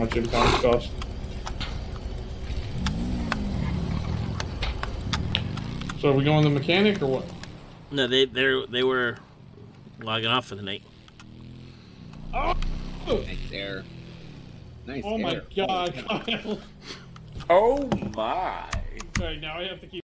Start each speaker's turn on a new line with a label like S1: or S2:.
S1: much impounds cost. So are we going the mechanic or what?
S2: No, they were logging off for the night.
S1: Oh!
S3: Nice air. Nice
S1: Oh
S3: air.
S1: my god, Kyle.
S4: Oh my.
S1: Alright, now I have to keep